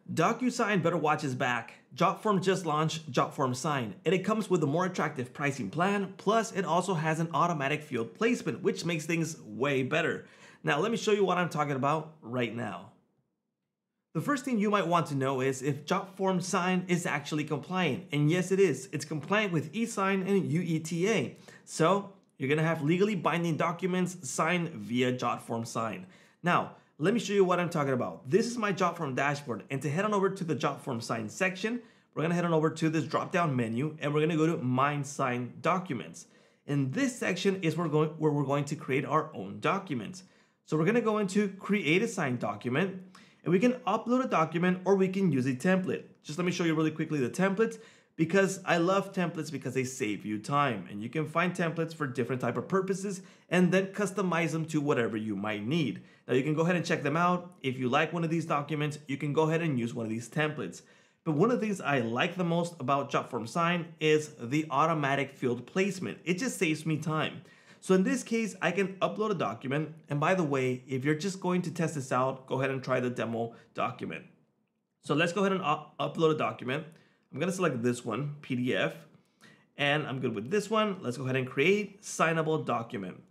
DocuSign better watch his back. Jotform just launched Jotform Sign, and it comes with a more attractive pricing plan, plus it also has an automatic field placement, which makes things way better. Now let me show you what I'm talking about right now. The first thing you might want to know is if Jotform Sign is actually compliant, and yes it is. It's compliant with esign and UETA, so you're gonna have legally binding documents signed via Jotform Sign. Now, let me show you what I'm talking about. This is my Jotform dashboard, and to head on over to the Jotform Sign section, we're gonna head on over to this drop-down menu, and we're gonna go to Mine Sign Documents. And this section is where we're going to create our own documents. So we're gonna go into Create a Signed Document, and we can upload a document or we can use a template. Just let me show you really quickly the templates, because I love templates because they save you time, and you can find templates for different type of purposes and then customize them to whatever you might need. Now you can go ahead and check them out. If you like one of these documents, you can go ahead and use one of these templates. But one of the things I like the most about Jotform Sign is the automatic field placement. It just saves me time. So in this case, I can upload a document. And by the way, if you're just going to test this out, go ahead and try the demo document. So let's go ahead and upload a document. I'm gonna select this one, PDF, and I'm good with this one. Let's go ahead and create signable document.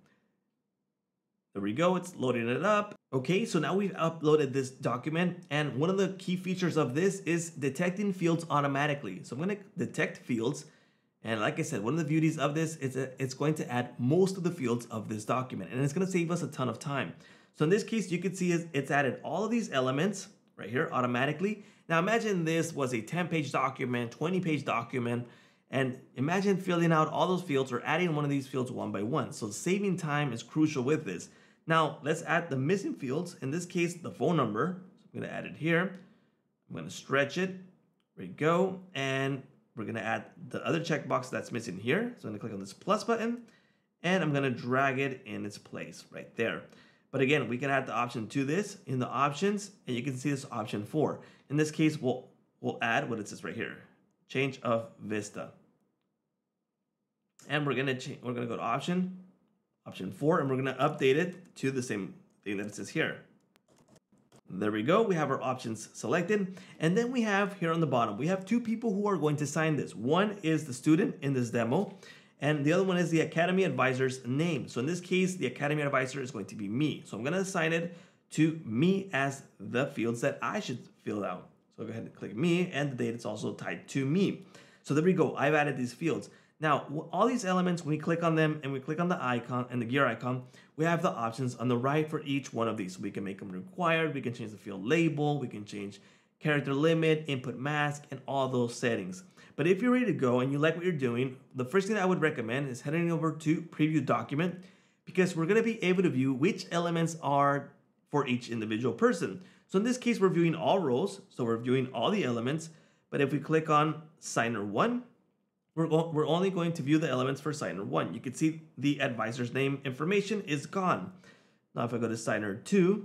There we go, it's loading it up. Okay, so now we've uploaded this document, and one of the key features of this is detecting fields automatically. So I'm gonna detect fields, and like I said, one of the beauties of this is that it's going to add most of the fields of this document, and it's gonna save us a ton of time. So in this case, you can see it's added all of these elements right here automatically. Now imagine this was a 10-page document, 20-page document, and imagine filling out all those fields or adding one of these fields one by one. So saving time is crucial with this. Now let's add the missing fields. In this case, the phone number. So I'm gonna add it here. I'm gonna stretch it. There we go. And we're gonna add the other checkbox that's missing here. So I'm gonna click on this plus button, and I'm gonna drag it in its place right there. But again, we can add the option to this in the options, and you can see this option 4. In this case, we'll add what it says right here, change of vista. And we're gonna go to option 4, and we're gonna update it to the same thing that it says here. There we go, we have our options selected. And then we have here on the bottom, we have 2 people who are going to sign this. One is the student in this demo, and the other one is the Academy Advisor's name. So in this case, the Academy Advisor is going to be me. So I'm gonna assign it to me as the fields that I should fill out. So go ahead and click me, and the date is also tied to me. So there we go, I've added these fields. Now, all these elements, when we click on them and we click on the icon and the gear icon, we have the options on the right for each one of these. We can make them required, we can change the field label, we can change character limit, input mask, and all those settings. But if you're ready to go and you like what you're doing, the first thing I would recommend is heading over to Preview Document, because we're gonna be able to view which elements are for each individual person. So in this case, we're viewing all rows, so we're viewing all the elements. But if we click on Signer 1, we're only going to view the elements for Signer 1. You can see the advisor's name information is gone. Now if I go to Signer 2,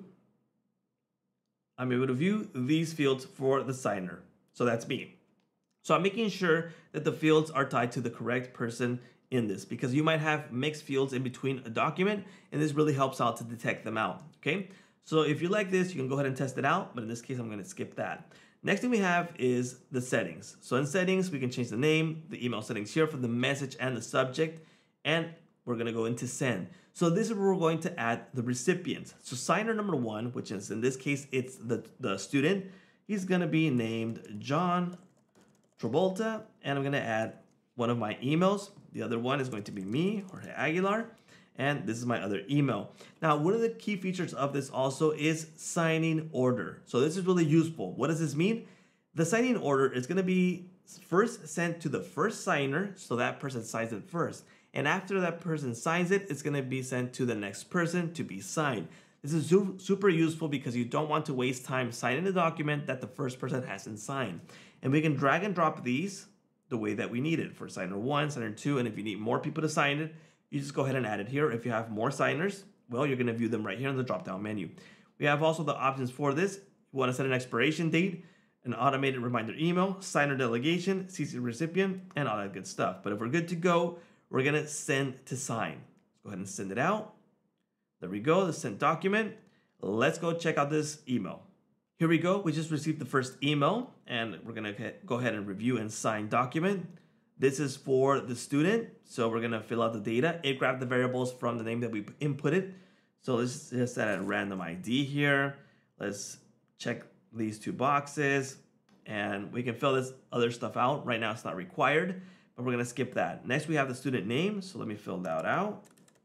I'm able to view these fields for the signer. So that's me. So I'm making sure that the fields are tied to the correct person in this, because you might have mixed fields in between a document, and this really helps out to detect them out, okay? So if you like this, you can go ahead and test it out, but in this case, I'm gonna skip that. Next thing we have is the settings. So in settings, we can change the name, the email settings here for the message and the subject, and we're gonna go into send. So this is where we're going to add the recipient. So signer number 1, which is in this case, it's the student, he's gonna be named John Travolta, and I'm gonna add one of my emails. The other one is going to be me, Jorge Aguilar, and this is my other email. Now, one of the key features of this also is signing order. So this is really useful. What does this mean? The signing order is gonna be first sent to the first signer, so that person signs it first. And after that person signs it, it's gonna be sent to the next person to be signed. This is super useful because you don't want to waste time signing a document that the first person hasn't signed. And we can drag and drop these the way that we need it for signer 1, signer 2, and if you need more people to sign it, you just go ahead and add it here. If you have more signers, well, you're gonna view them right here in the drop-down menu. We have also the options for this. You wanna set an expiration date, an automated reminder email, signer delegation, CC recipient, and all that good stuff. But if we're good to go, we're gonna send to sign. Let's go ahead and send it out. There we go, the sent document. Let's go check out this email. Here we go. We just received the first email, and we're going to go ahead and review and sign document. This is for the student, so we're going to fill out the data. It grabbed the variables from the name that we inputted. So let's just add a random ID here. Let's check these two boxes, and we can fill this other stuff out. Right now it's not required, but we're going to skip that. Next, we have the student name, so let me fill that out.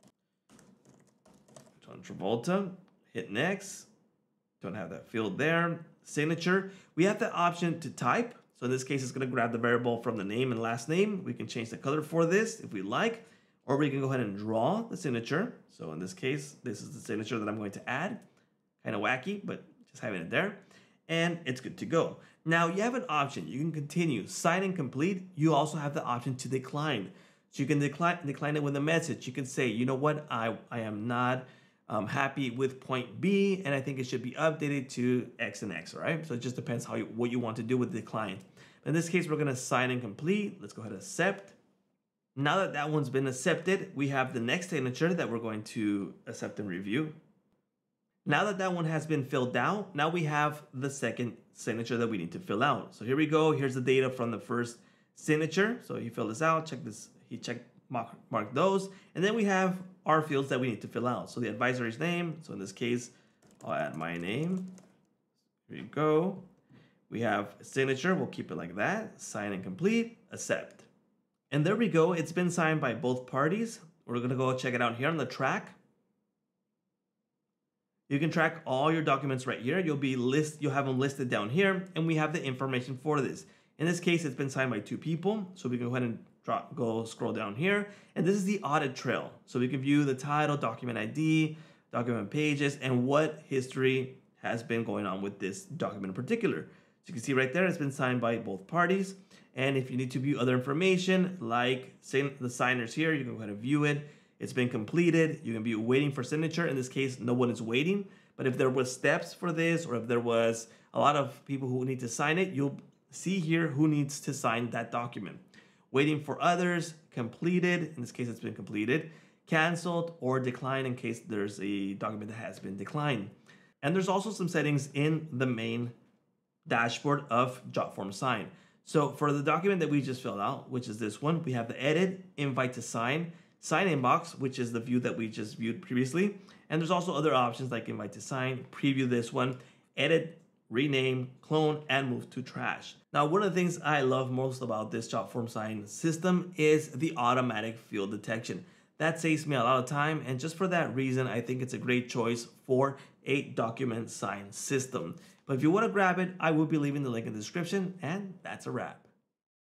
John Travolta, hit next. Don't have that field there. Signature, we have the option to type. So in this case, it's going to grab the variable from the name and last name. We can change the color for this if we like, or we can go ahead and draw the signature. So in this case, this is the signature that I'm going to add. Kind of wacky, but just having it there. And it's good to go. Now you have an option. You can continue, sign and complete. You also have the option to decline. So you can decline it with a message. You can say, you know what, I am not happy with point B, and I think it should be updated to X and X, right? So it just depends what you want to do with the decline. In this case, we're gonna sign and complete. Let's go ahead and accept. Now that that one's been accepted, we have the next signature that we're going to accept and review. Now that that one has been filled out, now we have the second signature that we need to fill out. So here we go. Here's the data from the first signature. So he filled this out, check this, he marked those, and then we have our fields that we need to fill out. So the advisory's name, so in this case, I'll add my name. Here you go. We have a signature, we'll keep it like that. Sign and complete, accept. And there we go, it's been signed by both parties. We're gonna go check it out here on the track. You can track all your documents right here. You'll have them listed down here, and we have the information for this. In this case, it's been signed by 2 people, so we can go ahead and scroll down here, and this is the audit trail. So we can view the title, document ID, document pages, and what history has been going on with this document in particular. So you can see right there, it's been signed by both parties. And if you need to view other information, like the signers here, you can go ahead and view it. It's been completed. You can be waiting for signature. In this case, no one is waiting. But if there was steps for this, or if there was a lot of people who need to sign it, you'll see here who needs to sign that document. Waiting for others, completed, in this case it's been completed, canceled, or declined in case there's a document that has been declined. And there's also some settings in the main dashboard of Jotform Sign. So for the document that we just filled out, which is this one, we have the edit, invite to sign inbox, which is the view that we just viewed previously. And there's also other options like invite to sign, preview this one, edit, rename, clone, and move to trash. Now, one of the things I love most about this Jotform Sign system is the automatic field detection. That saves me a lot of time, and just for that reason, I think it's a great choice for a document sign system. But if you want to grab it, I will be leaving the link in the description, and that's a wrap.